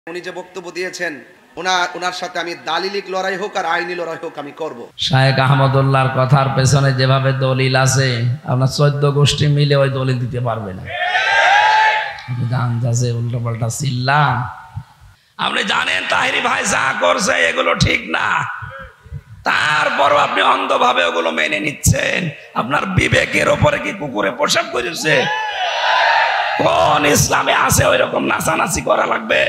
উনি যে বক্তব্য দিয়েছেন ওনার সাথে আমি দালিলিক লড়াই হোক আর আইনি লড়াই হোক আমি করব। শায়েখ আহমদুল্লাহর কথার পেছনে যেভাবে দলিল আছে আপনার 14 গোষ্ঠী মিলে ওই দলিল দিতে পারবে না। উল্টো পাল্টা চিল্লাম। আপনি জানেন তাহিরি ভাই যা করছে এগুলো ঠিক না, তারপরও আপনি অন্ধভাবে ওগুলো মেনে নিচ্ছেন। আপনার বিবেকের ওপরে কি কুকুরে পোশাক করেছে? কোন ইসলামে আছে ওই রকম নাচানাচি করা লাগবে?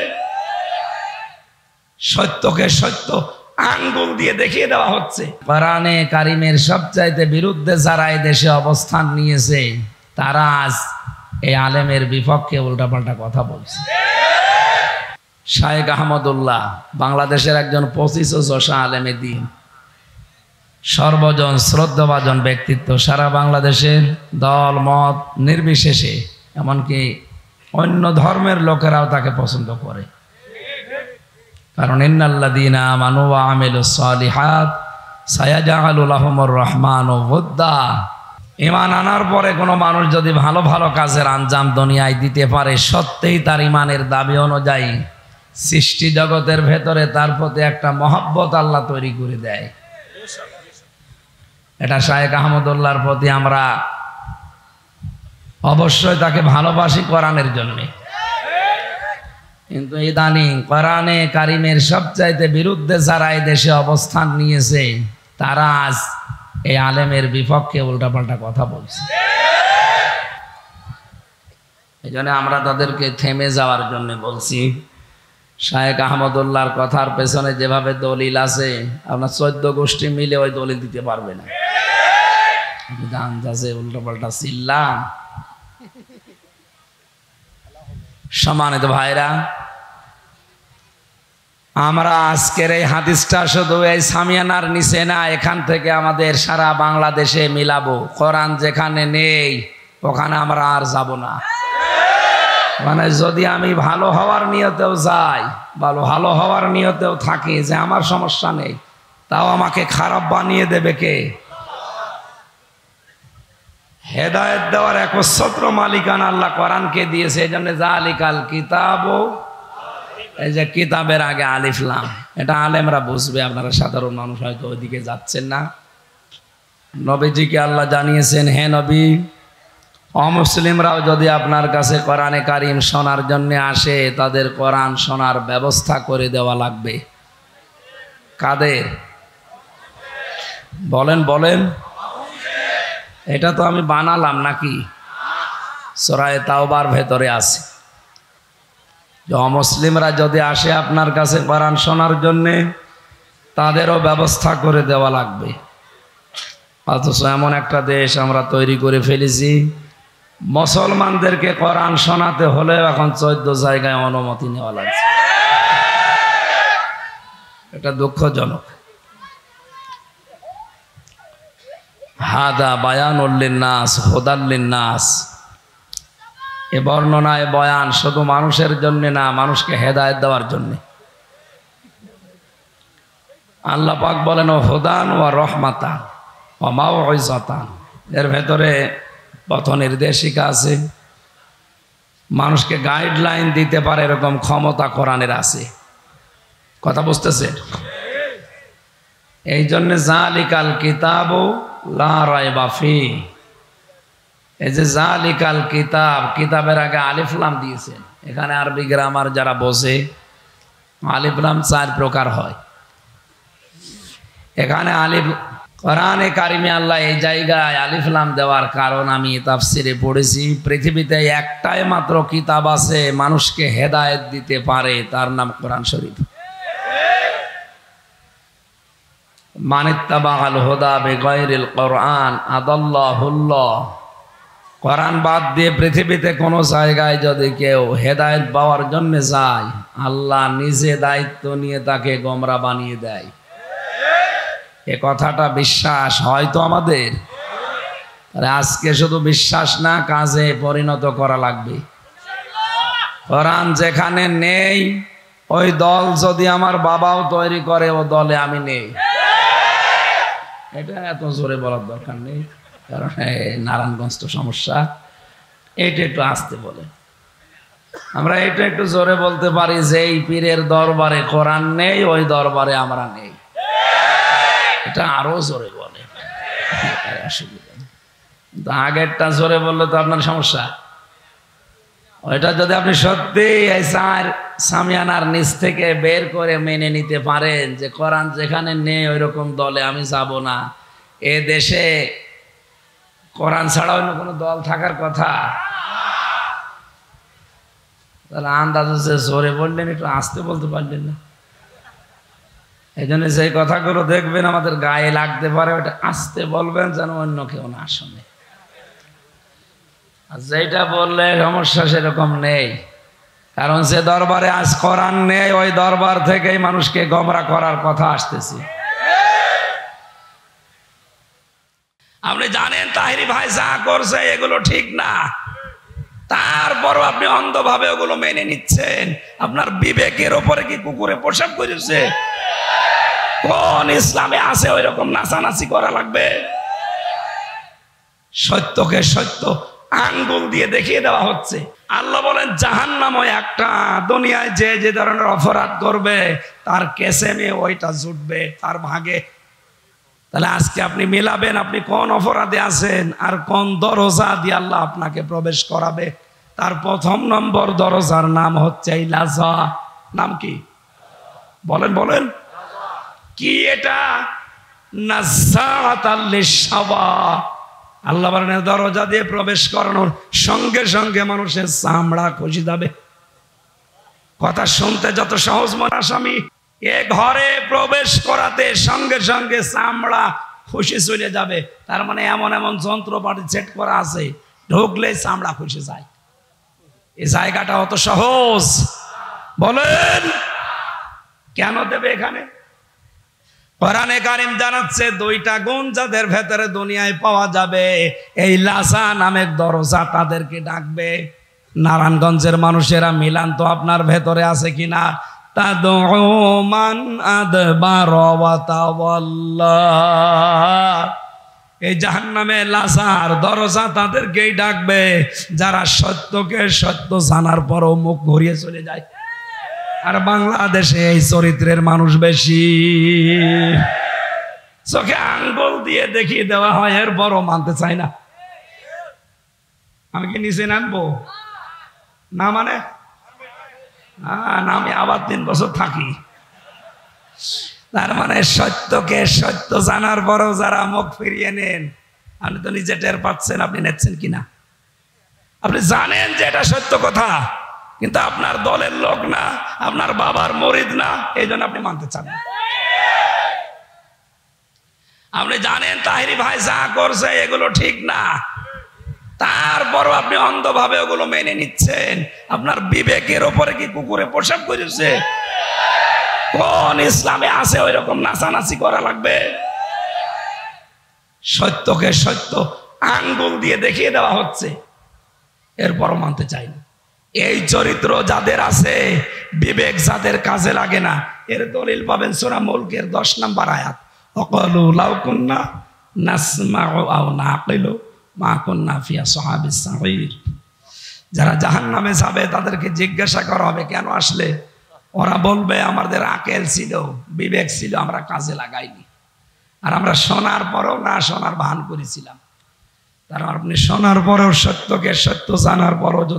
সত্যকে সত্য আঙ্গুল দিয়ে দেখিয়ে দেওয়া হচ্ছে। কোরআনে কারিমের সবচাইতে বিরুদ্ধে যারা এই দেশে অবস্থান নিয়েছে তারা আজ এই আলেমের বিপক্ষে উল্টাপাল্টা কথা বলছে। শায়েখ আহমদুল্লাহ বাংলাদেশের একজন 25 আলেমে দিন, সর্বজন শ্রদ্ধাভাজন ব্যক্তিত্ব। সারা বাংলাদেশের দল মত নির্বিশেষে এমনকি অন্য ধর্মের লোকেরাও তাকে পছন্দ করে। কারণ ইন্নাল্লাযীনা আমানু ওয়া আমিলুস সালিহাত সায়াজআলু লাহুমুর রাহমানু ওয়ুদ্দা। ঈমান আনার পরে কোনো মানুষ যদি ভালো ভালো কাজের আঞ্জাম দুনিয়ায় দিতে পারে, সত্যিই তার ঈমানের দাবি অনুযায়ী সৃষ্টি জগতের ভেতরে তার প্রতি একটা মহব্বত আল্লাহ তৈরি করে দেয়। এটা শায়েখ আহমদুল্লাহর প্রতি আমরা অবশ্যই তাকে ভালোবাসি কোরআনের জন্যে। কিন্তু ইদানিং কোরআনে কারিমের সবচাইতে বিরুদ্ধে যারা এই দেশে অবস্থান নিয়েছে তারা আজ এই আলেমের বিপক্ষে উল্টাপাল্টা কথা বলছে। এই জন্য আমরা তাদেরকে থেমে যাওয়ার জন্য বলছি। শায়েখ আহমদুল্লাহর কথার পেছনে যেভাবে দলিল আছে আপনার 14 গোষ্ঠী মিলে ওই দলিল দিতে পারবে না। উল্টাপাল্টা চিল্লাম। সম্মানিত ভাইরা, আমরা আজকের এই হাদিসটা শুধু এই সামিয়ানার নিচে না, এখান থেকে আমাদের সারা বাংলাদেশে মিলাবো। কোরআন যেখানে নেই ওখানে আমরা আর যাব না। মানে যদি আমি ভালো হওয়ার নিয়তেও যাই, ভালো হওয়ার নিয়তেও থাকি যে আমার সমস্যা নেই, তাও আমাকে খারাপ বানিয়ে দেবে কে? হেদায়েত দেওয়ার একচ্ছত্র মালিকানা আল্লাহ কোরআনকে দিয়েছে। এই জন্য জালিকাল কিতাব, এই যে কিতাবের আগে আলিফ লাম, এটা আলেমরা বুঝবে, আপনারা সাধারণ মানুষ হয়তো ওইদিকে যাচ্ছেন না। নবীজিকে আল্লাহ জানিয়েছেন, হে নবী, অমুসলিমরাও যদি আপনার কাছে কোরআনে কারিম শোনার জন্য আসে তাদের কোরআন শোনার ব্যবস্থা করে দেওয়া লাগবে। কাদের? বলেন বলেন। এটা তো আমি বানালাম নাকি? সূরা তাওবার ভেতরে আছে যে অমুসলিমরা যদি আসে আপনার কাছে কোরআন শোনার জন্যে তাদেরও ব্যবস্থা করে দেওয়া লাগবে। অথচ এমন একটা দেশ আমরা তৈরি করে ফেলেছি, মুসলমানদেরকে কোরআন শোনাতে হলে এখন 14 জায়গায় অনুমতি নেওয়া লাগছে। এটা দুঃখজনক। হাদা বায়ানুল লিন্নাস হুদাল লিন্নাস। এ বর্ণনায় বয়ান শুধু মানুষের জন্য না, মানুষকে হেদায়েত দেওয়ার জন্য। আল্লাহ পাক বলেন ও হুদান ওয়া রাহমাতান ওয়া মাউইযাতান। এর ভেতরে পথ নির্দেশিকা আছে, মানুষকে গাইডলাইন দিতে পারে এরকম ক্ষমতা কোরআনের আছে। কথা বুঝতেছে? এই জন্য জালিকাল কিতাবু লা রাইবা ফি। এই যে জালিকাল কিতাব, কিতাবের আগে আলিফ লাম দিয়েছেন। এখানে আরবি গ্রামার যারা বোঝে, আলিফ লাম 4 প্রকার হয়। এখানে আলিফ, কোরআনে কারিমে আল্লাহ এই জায়গায় আলিফ লাম দেওয়ার কারণ আমি তাফসিরে পড়েছি, পৃথিবীতে একটাই মাত্র কিতাব আছে মানুষকে হেদায়েত দিতে পারে, তার নাম কোরআন শরীফ। মানিত্তাবাল হুদা বিগাইরিল কোরআন আদাল্লাহুল্লাহ। কোরআন বাদ দিয়ে পৃথিবীতে কোনো জায়গায় যদি কেউ হেদায়েত পাওয়ার জন্য যায়, আল্লাহ নিজে দায়িত্ব নিয়ে তাকে গোমরা বানিয়ে দেয়। এ কথাটা বিশ্বাস হয়তো আমাদের, আজকে শুধু বিশ্বাস না, কাজে পরিণত করা লাগবে। কোরআন যেখানে নেই ওই দল যদি আমার বাবাও তৈরি করে, ও দলে আমি নেই। এটা এত জোরে বলার দরকার নেই, কারণ নারায়ণগঞ্জ তো সমস্যা। এটা একটু আসতে বলে। আমরা এটা একটু জোরে বলতে পারি যে এই পীরের দরবারে কোরআন নেই, ওই দরবারে আমরা নেই। এটা আরো জোরে বলে, অসুবিধা নেই। কিন্তু আগেরটা জোরে বললে তো আপনার সমস্যা। ওইটা যদি আপনি সত্যি এই সামিয়ানার নিচ থেকে বের করে মেনে নিতে পারেন যে কোরআন যেখানে নেই ওই রকম দলে আমি যাব না, এ দেশে কোরআন ছাড়া অন্য কোনো দল থাকার কথা? তাহলে আন্দাজ হচ্ছে জোরে বললেন, একটু আস্তে বলতে পারলেন না। এই জন্য সেই কথাগুলো দেখবেন আমাদের গায়ে লাগতে পারে, ওটা আস্তে বলবেন যেন অন্য কেউ না শোনে। আর যেটা বললে সমস্যা সেরকম নেই, কারণ যে দরবারে আজ কোরআন নেই ওই দরবার থেকেই মানুষকে গোমরা করার কথা আসতেছে। আপনি জানেন তাহিরি ভাই যা করছে এগুলো ঠিক না, তারপরও আপনি অন্ধভাবে ওগুলো মেনে নিচ্ছেন। আপনার বিবেকের ওপরে কি কুকুরে পোশাক করেছে? কোন ইসলামে আছে ওই রকম নাচানাচি করা লাগবে? সত্যকে সত্য আঙ্গুল দিয়ে দেখিয়ে দেওয়া হচ্ছে। আল্লাহ বলেন জাহান্নাময় একটা, দুনিয়ায় যে যে ধরনের অপরাধ করবে তার কেসেমে ওইটা জুটবে তার ভাগে। তাহলে আজকে আপনি মিলাবেন আপনি কোন অপরাধে আছেন আর কোন দরজা দিয়ে আল্লাহ আপনাকে প্রবেশ করাবে। তার প্রথম নম্বর দরজার নাম হচ্ছে এই লাজা। নাম কি বলেন? বলেন কি এটা? নাযাআতাল লিশাওয়া। আল্লাহ বলেন দরজা দিয়ে প্রবেশ করানোর সঙ্গে সঙ্গে মানুষের চামড়া খসে যাবে। কথা শুনতে যত সহজ মনে আসামি, এ ঘরে প্রবেশ করাতে সঙ্গে সঙ্গে চামড়া খসে চলে যাবে। তার মানে এমন এমন যন্ত্রপাতি সেট করা আছে, ঢুকলে চামড়া খসে যায়। এই জায়গাটা অত সহজ? বলেন কেন দেবে এখানে? কোরআনে কারীম জানাচ্ছে দুইটা গুণ যাদের ভেতরে দুনিয়ায় পাওয়া যাবে, এই লাজা নামের দরজা তাদেরকে ডাকবে। নারায়ণগঞ্জের মানুষেরা মিলান তো আপনার ভেতরে আছে কিনা? তাদউ মান আদবার ওয়া তাওয়াল্লা। এই জাহান্নামে লাজার দরজা তাদেরকেই ডাকবে যারা সত্যকে সত্য জানার পরও মুখ ঘুরিয়ে চলে যায়। আর বাংলাদেশে এই চরিত্রের মানুষ বেশি। চোখে আঙ্গুল দিয়ে দেখিয়ে দেওয়া হয়, এর বড় মানতে চাই না। আমি কি নিচে নামবো না? মানে আমি আবার 3 বছর থাকি। তার মানে সত্যকে সত্য জানার পরও যারা মুখ ফিরিয়ে নেন, আপনি তো নিজে টের পাচ্ছেন আপনি নেচ্ছেন কিনা। আপনি জানেন যে এটা সত্য কথা, কিন্তু আপনার দলের লোক না, আপনার বাবার মরিদ না, এই জন্য আপনি মানতে চান না। আপনি জানেন তাহিরি ভাই যা করছে এগুলো ঠিক না, তারপরও আপনি অন্ধভাবে ওগুলো মেনে নিচ্ছেন। আপনার বিবেকের ওপরে কি কুকুরে পোশাক করেছে? কোন ইসলামে আছে ওই রকম নাচানাচি করা লাগবে? সত্যকে সত্য আঙ্গুল দিয়ে দেখিয়ে দেওয়া হচ্ছে, এরপরও মানতে চাই না। এই চরিত্র যাদের আছে, বিবেক যাদের কাজে লাগে না, এর দলিল পাবেন সূরা মুলকের 10 নম্বর আয়াত। ওয়াকালু লাউ কুন্না নাসমাউ আও নাকিলু মা কুন্না ফি আসহাবিস সাঈর। যারা জাহান্নামে যাবে তাদেরকে জিজ্ঞাসা করা হবে কেন আসলে? ওরা বলবে আমাদের আকল ছিল, বিবেক ছিল, আমরা কাজে লাগাইনি। আর আমরা শোনার পরেও না শোনার ভান করেছিলাম। তারা আপনি শোনার পরেও সত্যকে সত্য জানার পরও